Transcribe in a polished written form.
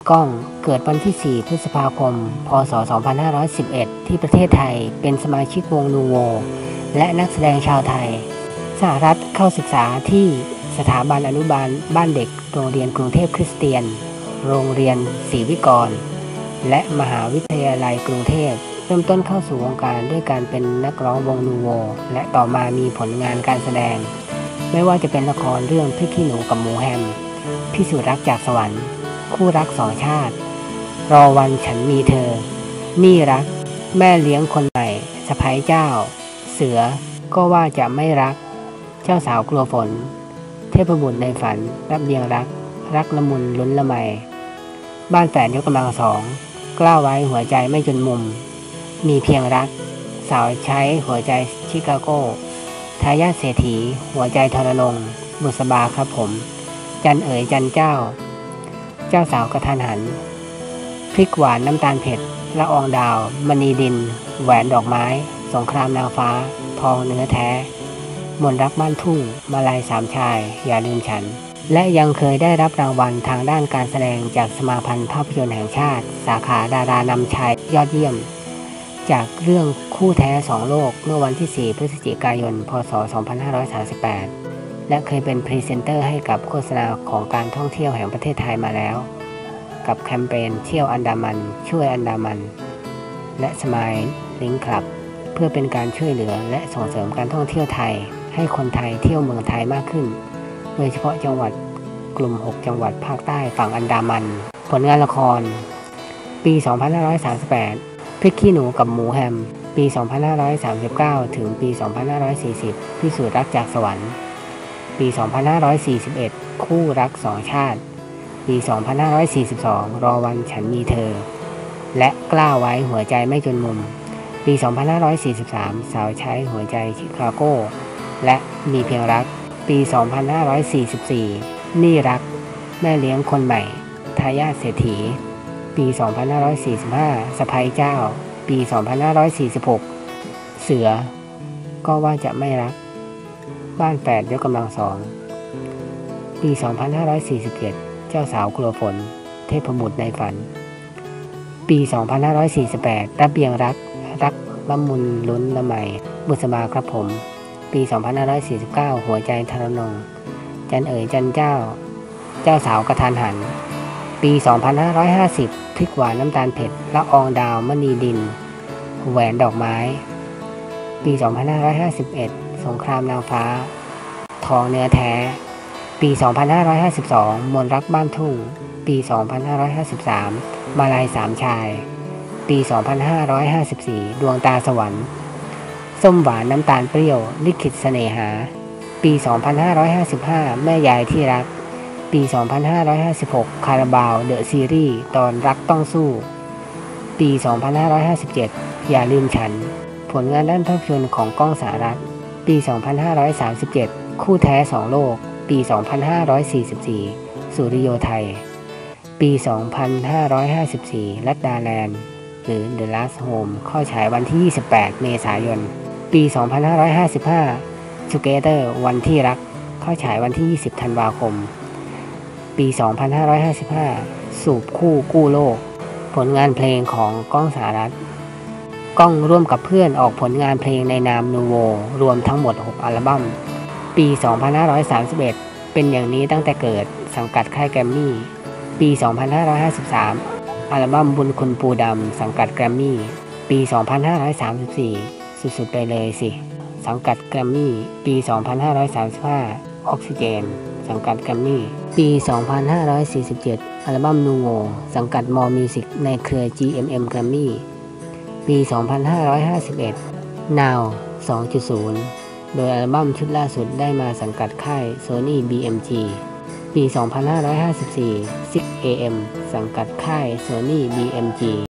ก้องเกิดวันที่ 4 พฤษภาคม พ.ศ. 2511 ที่ประเทศไทยเป็นสมาชิกวงนูโวและนักแสดงชาวไทยสหรัฐเข้าศึกษาที่สถาบันอนุบาลบ้านเด็กโรงเรียนกรุงเทพคริสเตียนโรงเรียนศรีวิกรและมหาวิทยาลัยกรุงเทพเริ่มต้นเข้าสู่วงการด้วยการเป็นนักร้องวงนูโวและต่อมามีผลงานการแสดงไม่ว่าจะเป็นละครเรื่องพริกขี้หนูกับหมูแฮมพิสูจน์รักจากสวรรค์คู่รักสองชาติรอวันฉันมีเธอนี่รักแม่เลี้ยงคนใหม่สะใภ้เจ้าเสือก็ว่าจะไม่รักเจ้าสาวกลัวฝนเทพบุตรในฝันรับเรียงรักละมุนลุ้นละไมบ้านแฝดยกกำลังสองกล้าไว้หัวใจไม่จนมุมมีเพียงรักสาวใช้หัวใจชิคาโกทายาทเศรษฐีหัวใจทรนงบุษบาครับผมจันเอ๋ยจันเจ้าสาวกระทันหันพริกหวานน้ำตาลเผ็ดละอองดาวมณีดินแหวนดอกไม้สงครามนางฟ้าทองเนื้อแท้มนรักบ้านทุ่งมาลัยสามชายอย่าลืมฉันและยังเคยได้รับรางวัลทางด้านการแสดงจากสมาพันธ์ภาพยนตร์แห่งชาติสาขาดารานำชายยอดเยี่ยมจากเรื่องคู่แท้สองโลกเมื่อวันที่ 4 พฤศจิกายน พ.ศ. 2538 และเคยเป็นพรีเซนเตอร์ให้กับโฆษณาของการท่องเที่ยวแห่งประเทศไทยมาแล้วกับแคมเปญเที่ยวอันดามันช่วยอันดามันและสมายลิงคลับเพื่อเป็นการช่วยเหลือและส่งเสริมการท่องเที่ยวไทยให้คนไทยเที่ยวเมืองไทยมากขึ้นโดยเฉพาะจังหวัดกลุ่ม 6 จังหวัดภาคใต้ฝั่งอันดามันผลงานละครปี 2538 พริกขี้หนูกับหมูแฮมปี 2539 ถึงปี 2540 พิสูจน์รักจากสวรรค์ปี 2541 คู่รักสองชาติปี 2542 รอวันฉันมีเธอและกล้าไว้หัวใจไม่จนมุมปี 2543 สาวใช้หัวใจชิคาโกและมีเพียงรักปี 2544 นี่รักแม่เลี้ยงคนใหม่ทายาทเศรษฐีปี 2545 สะใภ้เจ้าปี 2546 เสือก็ว่าจะไม่รักบ้านแฝดยกกำลังสองปี 2547 เจ้าสาวกลัวฝนเทพบุตรในฝันปี 2548 รับเบียงรักละมุนลุ้นละไมบุษบาครับผมปี 2549 หัวใจทรนงจันเอ๋ยจันเจ้าสาวกระทันหันปี 2550 พริกหวานน้ำตาลเผ็ดละอองดาวมณีดินแหวนดอกไม้ปี 2551 สงครามนางฟ้าทองเนื้อแท้ปี 2552 มนรักบ้านทุ่งปี 2553 มาลัยสามชายปี 2554 ดวงตาสวรรค์ส้มหวานน้ำตาลเปรี้ยวลิขิตเสน่หาปี 2555 แม่ยายที่รักปี 2556 คาราบาวเดอะซีรีส์ตอนรักต้องสู้ปี 2557 อย่าลืมฉันผลงานด้านภาพยนตร์ของก้องสหรัฐปี 2537 คู่แท้สองโลกปี 2544 สุริโยไทยปี 2554 ลัดดาแลนด์หรือ The Last Home เข้าฉายวันที่ 28 เมษายนปี 2555 Together วันที่รักเข้าฉายวันที่ 20 ธันวาคมปี 2555 สูบคู่กู้โลกผลงานเพลงของก้องสหรัฐก้องร่วมกับเพื่อนออกผลงานเพลงในนามนูโวรวมทั้งหมด 6 อัลบั้มปี 2531 เป็นอย่างนี้ตั้งแต่เกิดสังกัดค่ายแกรมมี่ปี 2553 อัลบั้มบุญคุณปูดำสังกัดแกรมมี่ปี 2534 สุดๆไปเลยสิสังกัดแกรมมี่ปี 2535 ออกซิเจนสังกัดแกรมมี่ปี 2547 อัลบั้มนูโวสังกัดมอมิวสิกในเครือ GMM แกรมมี่ปี 2551 Now 2.0 โดยอัลบั้มชุดล่าสุดได้มาสังกัดค่าย Sony BMG ปี 2554 6am สังกัดค่าย Sony BMG